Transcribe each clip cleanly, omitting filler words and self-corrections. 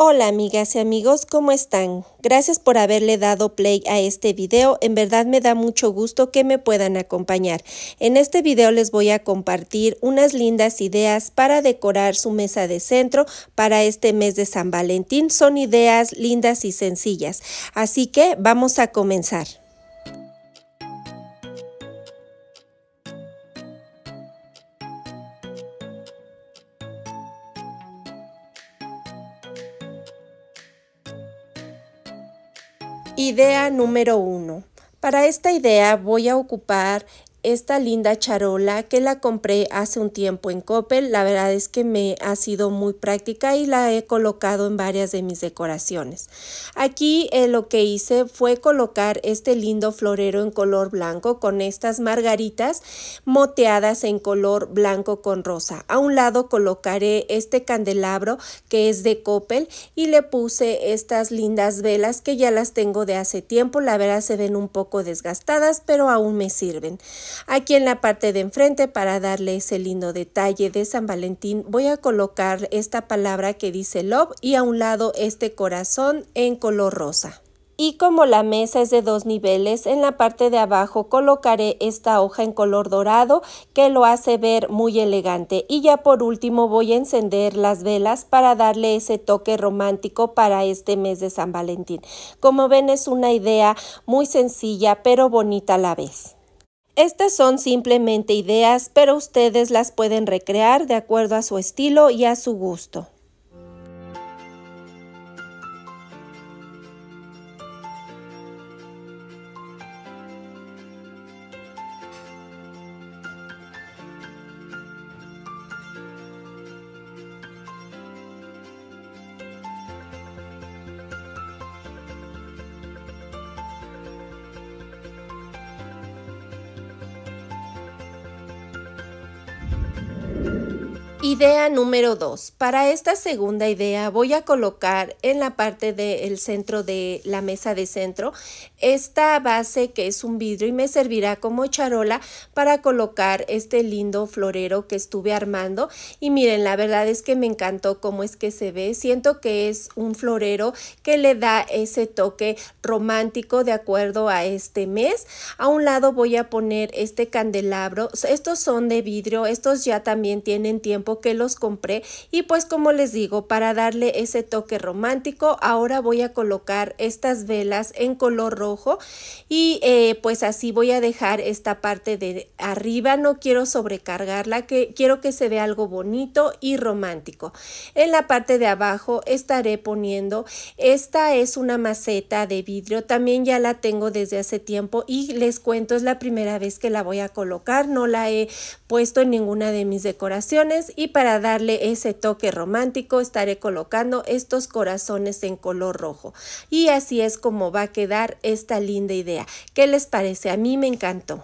Hola amigas y amigos, ¿cómo están? Gracias por haberle dado play a este video, en verdad me da mucho gusto que me puedan acompañar. En este video les voy a compartir unas lindas ideas para decorar su mesa de centro para este mes de San Valentín. Son ideas lindas y sencillas, así que vamos a comenzar. Idea número 1. Para esta idea voy a ocupar esta linda charola que la compré hace un tiempo en Coppel. La verdad es que me ha sido muy práctica y la he colocado en varias de mis decoraciones. Aquí lo que hice fue colocar este lindo florero en color blanco con estas margaritas moteadas en color blanco con rosa. A un lado colocaré este candelabro que es de Coppel y le puse estas lindas velas que ya las tengo de hace tiempo. La verdad se ven un poco desgastadas, pero aún me sirven. Aquí en la parte de enfrente, para darle ese lindo detalle de San Valentín, voy a colocar esta palabra que dice Love y a un lado este corazón en color rosa. Y como la mesa es de 2 niveles, en la parte de abajo colocaré esta hoja en color dorado que lo hace ver muy elegante. Y ya por último voy a encender las velas para darle ese toque romántico para este mes de San Valentín. Como ven, es una idea muy sencilla pero bonita a la vez. Estas son simplemente ideas, pero ustedes las pueden recrear de acuerdo a su estilo y a su gusto. Idea número 2. Para esta segunda idea voy a colocar en la parte del centro de la mesa de centro esta base que es un vidrio y me servirá como charola para colocar este lindo florero que estuve armando. Y miren, la verdad es que me encantó cómo es que se ve. Siento que es un florero que le da ese toque romántico de acuerdo a este mes. A un lado voy a poner este candelabro. Estos son de vidrio, estos ya también tienen tiempo que los compré y pues como les digo, para darle ese toque romántico ahora voy a colocar estas velas en color rojo y pues así voy a dejar esta parte de arriba. No quiero sobrecargarla, que quiero que se vea algo bonito y romántico. En la parte de abajo estaré poniendo, esta es una maceta de vidrio, también ya la tengo desde hace tiempo y les cuento, es la primera vez que la voy a colocar, no la he puesto en ninguna de mis decoraciones y para darle ese toque romántico estaré colocando estos corazones en color rojo y así es como va a quedar esta linda idea. ¿Qué les parece? A mí me encantó.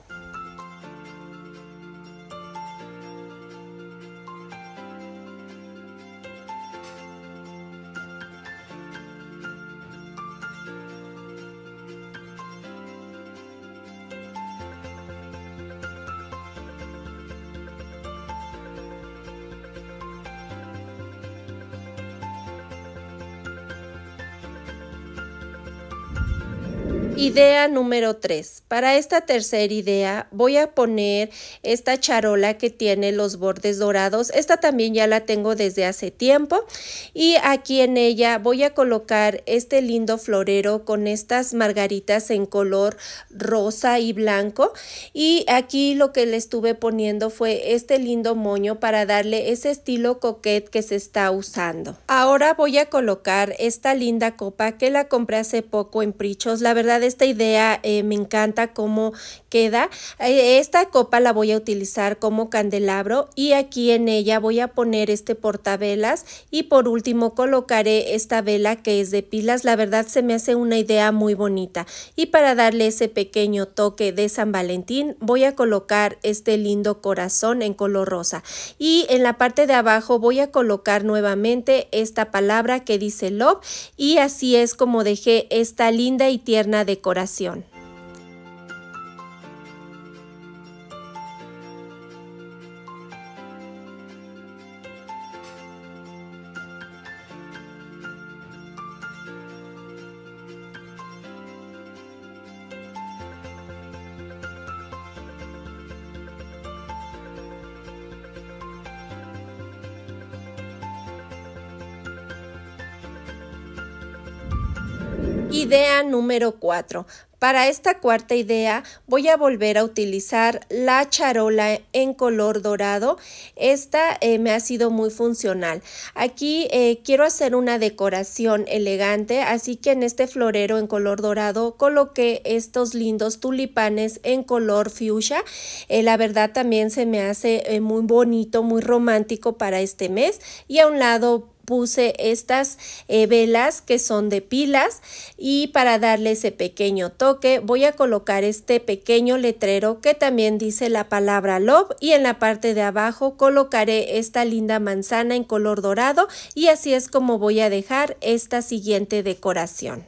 Idea número 3. Para esta tercera idea voy a poner esta charola que tiene los bordes dorados. Esta también ya la tengo desde hace tiempo y aquí en ella voy a colocar este lindo florero con estas margaritas en color rosa y blanco y aquí lo que le estuve poniendo fue este lindo moño para darle ese estilo coquette que se está usando. Ahora voy a colocar esta linda copa que la compré hace poco en Prichos. La verdad esta idea me encanta cómo queda. Esta copa la voy a utilizar como candelabro y aquí en ella voy a poner este portavelas y por último colocaré esta vela que es de pilas. La verdad se me hace una idea muy bonita y para darle ese pequeño toque de San Valentín voy a colocar este lindo corazón en color rosa y en la parte de abajo voy a colocar nuevamente esta palabra que dice Love y así es como dejé esta linda y tierna decoración. Idea número 4. Para esta cuarta idea voy a volver a utilizar la charola en color dorado. Esta me ha sido muy funcional. Aquí quiero hacer una decoración elegante, así que en este florero en color dorado coloqué estos lindos tulipanes en color fuchsia. La verdad también se me hace muy bonito, muy romántico para este mes, y a un lado puse estas velas que son de pilas, y para darle ese pequeño toque voy a colocar este pequeño letrero que también dice la palabra love, y en la parte de abajo colocaré esta linda manzana en color dorado, y así es como voy a dejar esta siguiente decoración.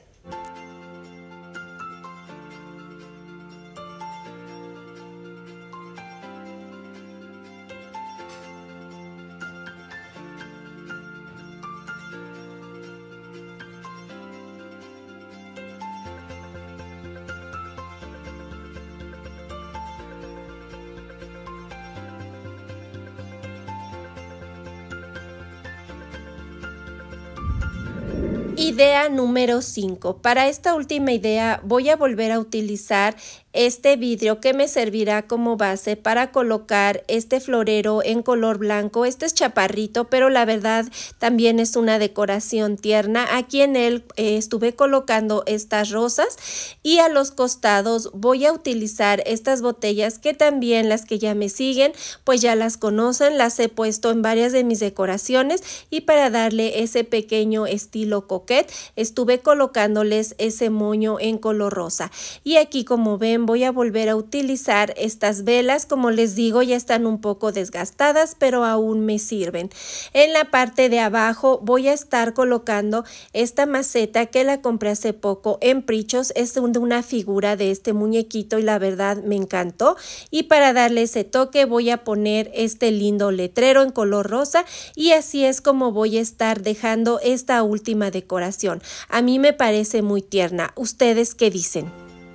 Idea número 5. Para esta última idea voy a volver a utilizar este vidrio que me servirá como base para colocar este florero en color blanco. Este es chaparrito, pero la verdad también es una decoración tierna. Aquí en él estuve colocando estas rosas, y a los costados voy a utilizar estas botellas que también las que ya me siguen pues ya las conocen, las he puesto en varias de mis decoraciones, y para darle ese pequeño estilo coquette estuve colocándoles ese moño en color rosa. Y aquí, como ven, voy a volver a utilizar estas velas. Como les digo, ya están un poco desgastadas, pero aún me sirven. En la parte de abajo voy a estar colocando esta maceta que la compré hace poco en Prichos. Es de una figura de este muñequito y la verdad me encantó. Y para darle ese toque voy a poner este lindo letrero en color rosa, y así es como voy a estar dejando esta última decoración. A mí me parece muy tierna. ¿Ustedes qué dicen?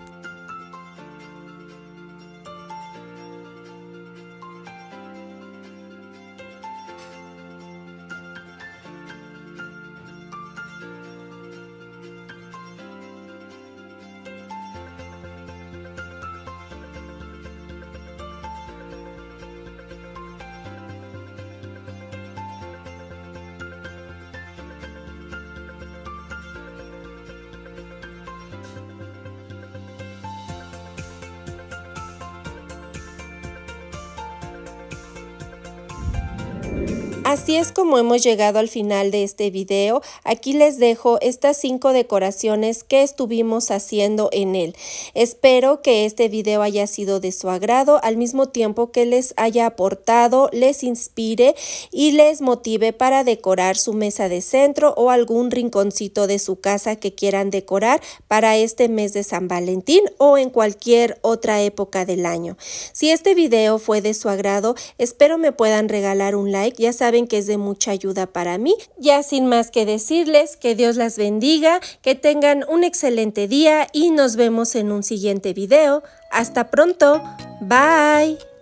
Así es como hemos llegado al final de este video. Aquí les dejo estas 5 decoraciones que estuvimos haciendo en él. Espero que este video haya sido de su agrado, al mismo tiempo que les haya aportado, les inspire y les motive para decorar su mesa de centro o algún rinconcito de su casa que quieran decorar para este mes de San Valentín o en cualquier otra época del año. Si este video fue de su agrado, espero me puedan regalar un like. Ya saben que es de mucha ayuda para mí. Ya sin más que decirles, que Dios las bendiga, que tengan un excelente día y nos vemos en un siguiente video. Hasta pronto. Bye.